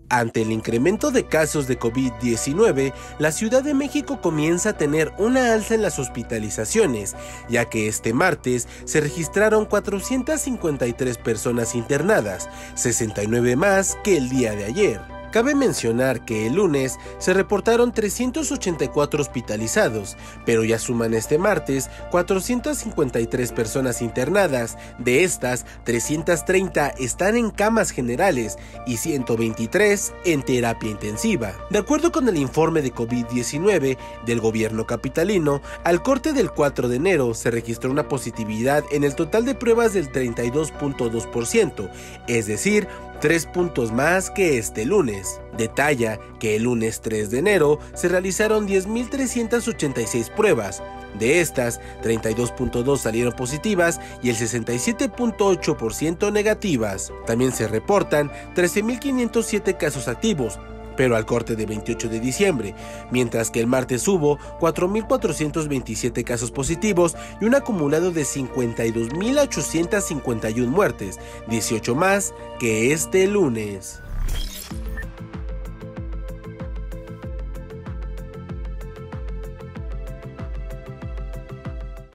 Ante el incremento de casos de COVID-19, la Ciudad de México comienza a tener una alza en las hospitalizaciones, ya que este martes se registraron 453 personas internadas, 69 más que el día de ayer. Cabe mencionar que el lunes se reportaron 384 hospitalizados, pero ya suman este martes 453 personas internadas. De estas, 330 están en camas generales y 123 en terapia intensiva. De acuerdo con el informe de COVID-19 del gobierno capitalino, al corte del 4 de enero se registró una positividad en el total de pruebas del 32.2%, es decir, 3 puntos más que este lunes. Detalla que el lunes 3 de enero se realizaron 10.386 pruebas. De estas, 32.2 salieron positivas y el 67.8% negativas. También se reportan 13.507 casos activos, pero al corte de 28 de diciembre, mientras que el martes hubo 4.427 casos positivos y un acumulado de 52.851 muertes, 18 más que este lunes.